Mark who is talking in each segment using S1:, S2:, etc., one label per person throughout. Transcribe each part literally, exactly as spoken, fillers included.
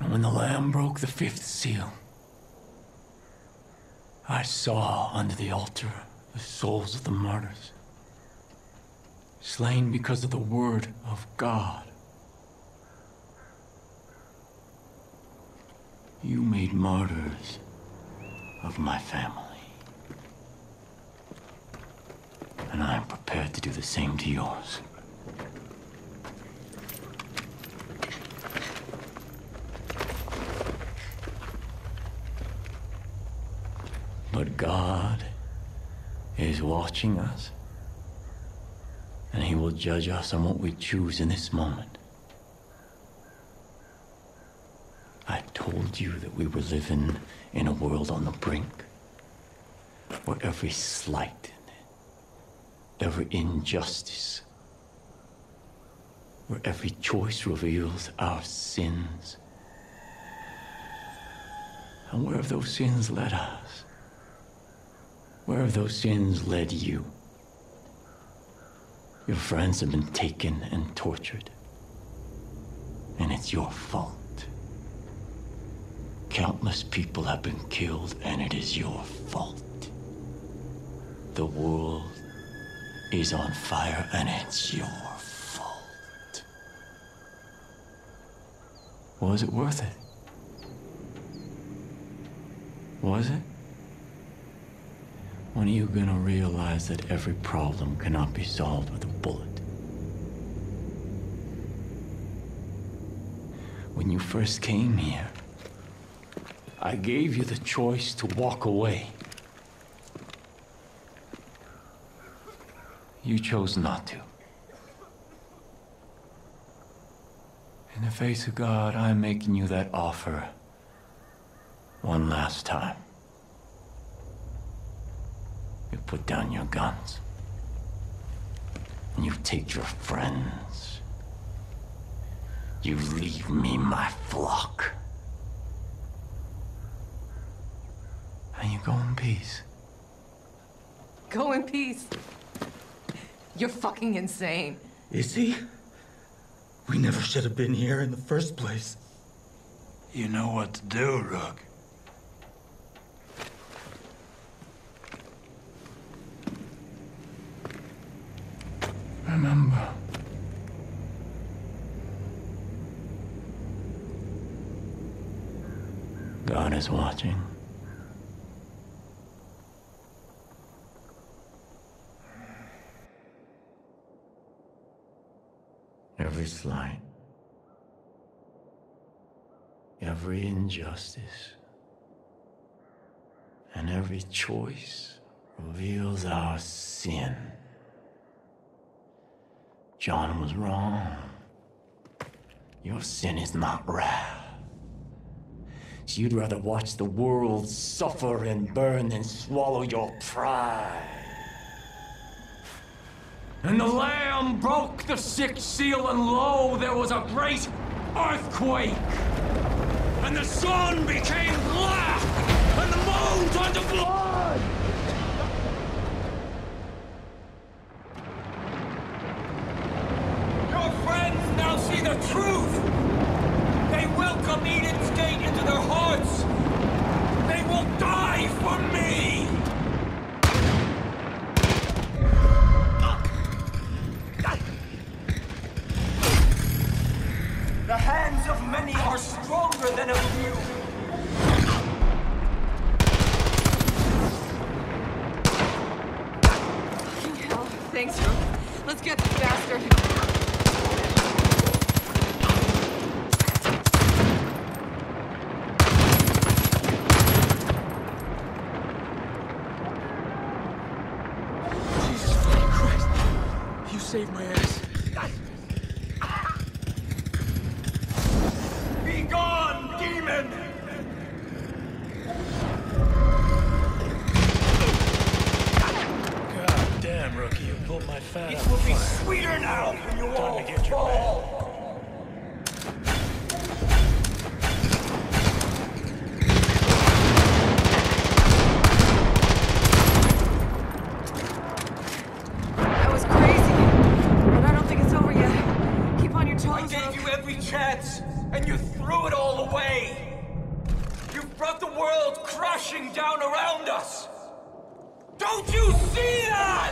S1: When the Lamb broke the fifth seal, I saw under the altar the souls of the martyrs, slain because of the word of God. You made martyrs of my family, and I am prepared to do the same to yours. But God is watching us, and He will judge us on what we choose in this moment. I told you that we were living in a world on the brink, where every slight, every injustice, where every choice reveals our sins. And where have those sins led us? Where have those sins led you? Your friends have been taken and tortured, and it's your fault. Countless people have been killed, and it is your fault. The world is on fire, and it's your fault. Was it worth it? Was it? When are you gonna realize that every problem cannot be solved with a bullet? When you first came here, I gave you the choice to walk away. You chose not to. In the face of God, I'm making you that offer one last time. You put down your guns, and you take your friends. You leave me my flock. And you go in peace.
S2: Go in peace? You're fucking insane.
S3: Is he? We never should have been here in the first place.
S4: You know what to do, Rook.
S1: Remember, God is watching. Every slight, every injustice, and every choice reveals our sin. John was wrong. Your sin is not wrath. So you'd rather watch the world suffer and burn than swallow your pride. And the Lamb broke the sixth seal, and lo, there was a great earthquake. And the sun became black, and the moon turned to blood. Your friends now see the truth. They welcome Eden's gate into their hearts. They will die for me. The hands of many are stronger than of few.
S2: Fucking hell. Thanks, Rook. Let's get this bastard.
S1: Jesus fucking Christ. You saved my ass.
S4: Be gone, demon! God damn, Rookie, you pulled my fat out.
S3: It will be sweeter now when you all
S4: Time to get your
S3: fall.
S2: That was crazy. But I don't think it's over yet. Keep on your toes,
S3: I gave
S2: Rook.
S5: you every chance, and you threw it all away. You've brought the world crashing down around us. Don't you see that?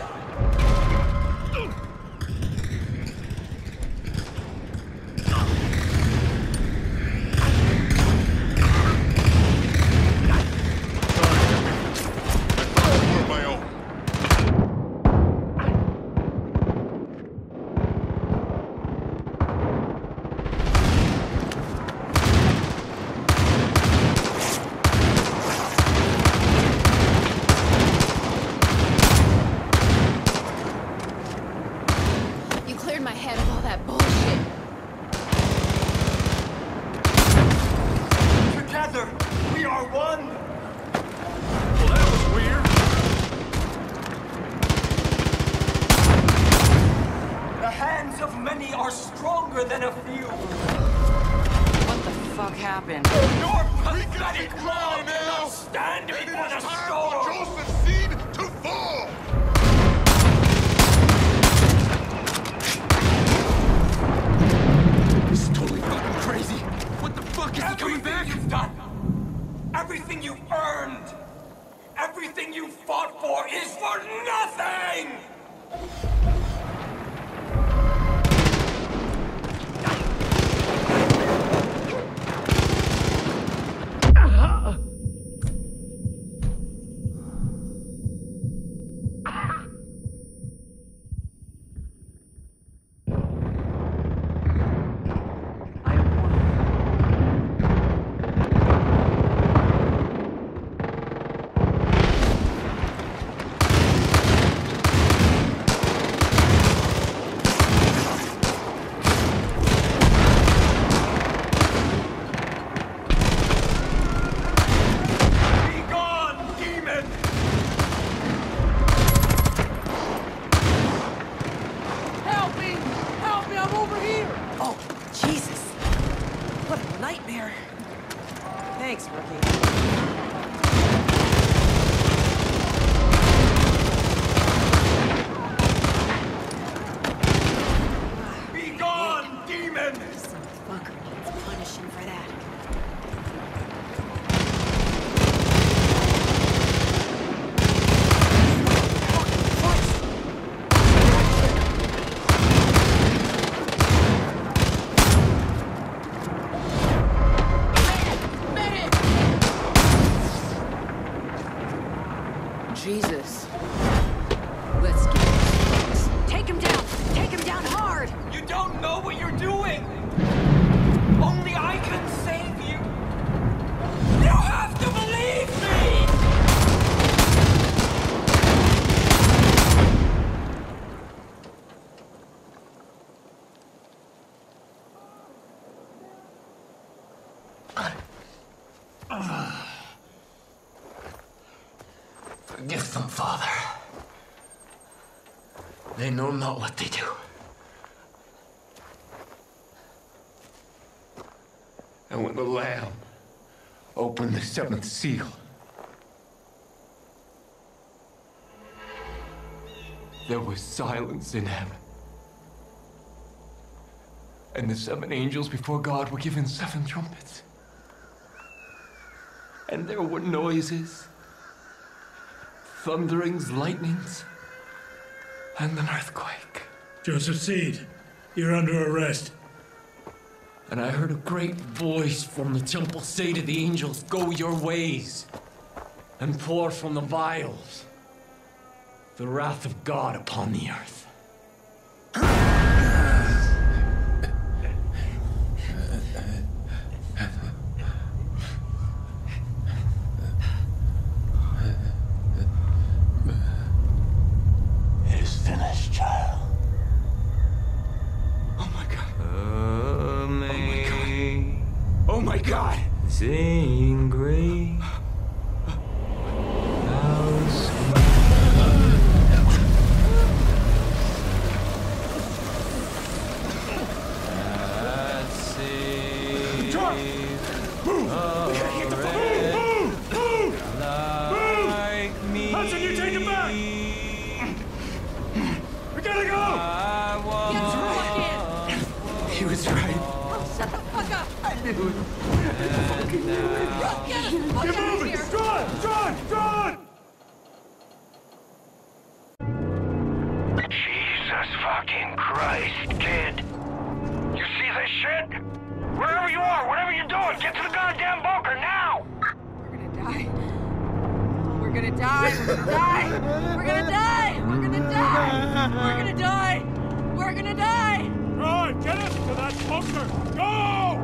S2: Jesus. Let's get this. Take him down! Take him down hard!
S5: You don't know what you're doing! Only I can save you! You have to believe me!
S1: Forgive them, Father. They know not what they do. And when the Lamb opened the seventh seal, there was silence in heaven. And the seven angels before God were given seven trumpets. And there were noises, thunderings, lightnings, and an earthquake.
S4: Joseph Seed, you're under arrest.
S1: And I heard a great voice from the temple say to the angels, "Go your ways, and pour from the vials the wrath of God upon the earth." It is finished, child.
S5: Oh my God.
S1: Oh my God.
S5: Oh my God!
S1: Sing great.
S4: He was right.
S2: knew it. Fucking knew it. Get us the fuck
S4: Get
S2: out of
S4: moving!
S2: here!
S4: John! John! John!
S6: Jesus fucking Christ, kid. You see this shit? Wherever you are, whatever you're doing, get to the goddamn bunker now!
S2: We're gonna die. We're gonna die. We're gonna die. We're gonna die. We're gonna die. We're gonna die. We're gonna die.
S4: Right, get us to that bunker! Go!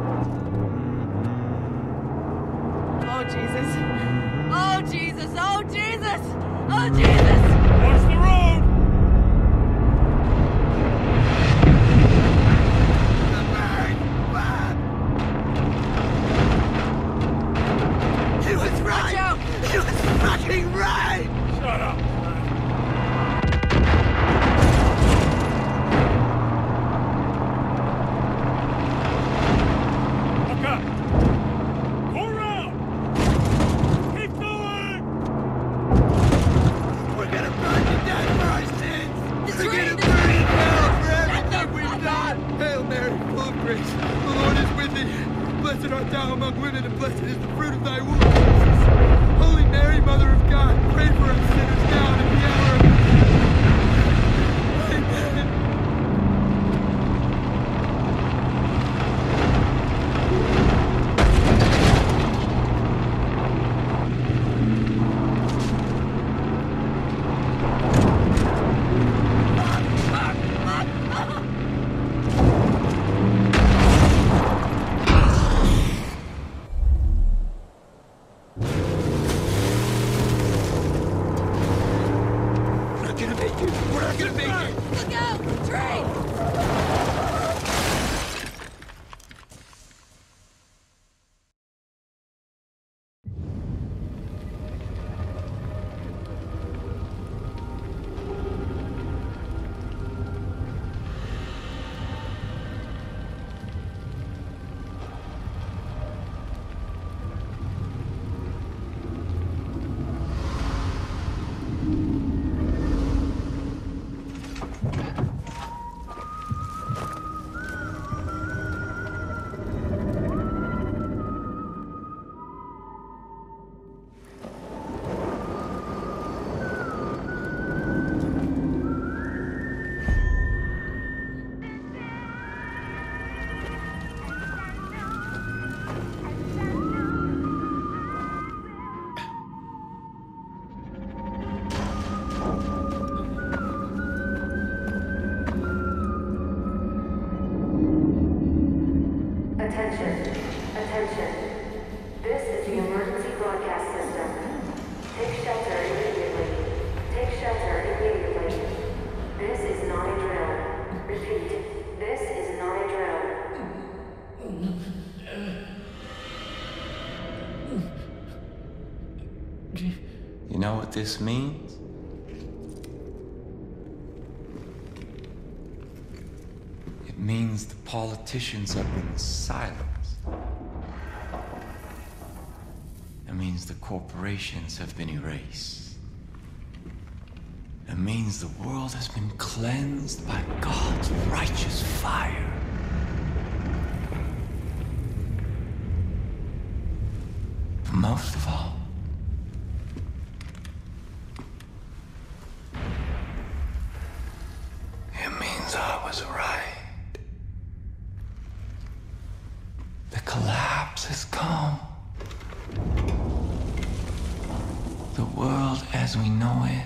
S2: Oh, Jesus. Oh, Jesus. Oh, Jesus. Oh, Jesus.
S4: Watch the road!
S7: He was right!
S2: Watch out.
S7: He was fucking right!
S4: Shut up! Look up! Go around! Keep going!
S7: We're gonna burn to death for our sins!
S2: The
S7: We're
S2: train,
S7: gonna
S2: the
S7: burn
S2: train.
S7: in hell for
S2: Shut
S7: everything
S2: the
S7: we've
S2: fuck
S7: done! Hail Mary, full of grace, the Lord is with thee. Blessed art thou among women, and blessed is the fruit of thy womb, Jesus. Holy Mary, Mother of God, pray for us sinners now and at the hour of our death. Amen. We're not gonna make it! We're not gonna make it!
S2: Look out. Train.
S8: Attention, attention. This is the emergency broadcast system. Take shelter immediately. Take shelter immediately. This is not a drill. Repeat, this is not a drill.
S1: You know what this means? It means the politicians have been silenced. It means the corporations have been erased. It means the world has been cleansed by God's righteous fire. But most of all, it means I was right. The collapse has come. The world as we know it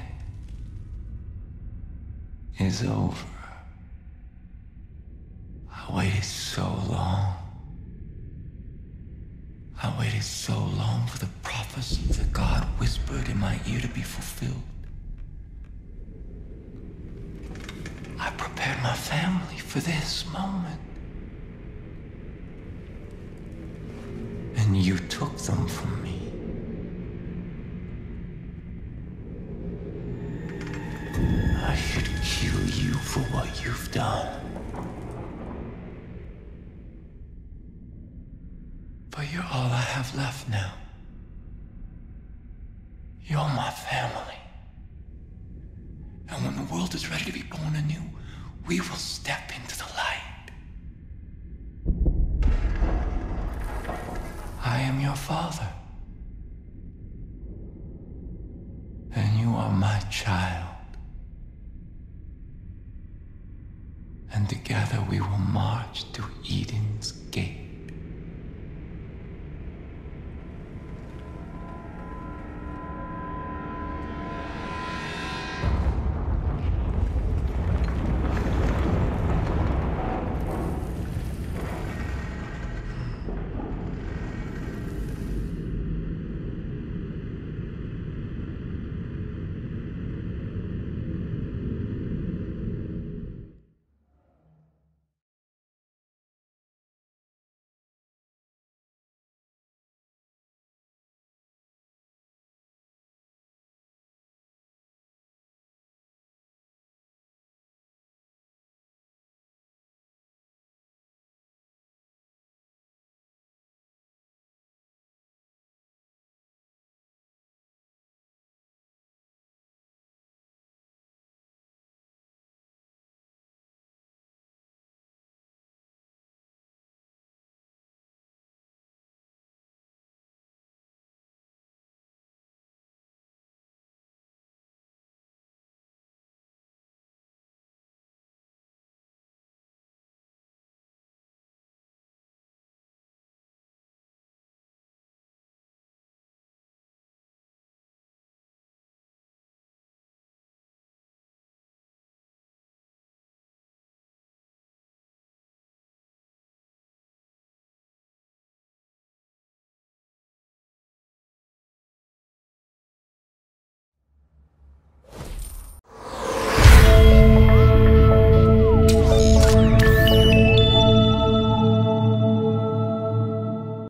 S1: is over. I waited so long. I waited so long for the prophecy that God whispered in my ear to be fulfilled. I prepared my family for this moment. And you took them from me. I should kill you for what you've done. But you're all I have left now. You're my family. And when the world is ready to be born anew, we will step into the light. your father. And you are my child. And together we will march to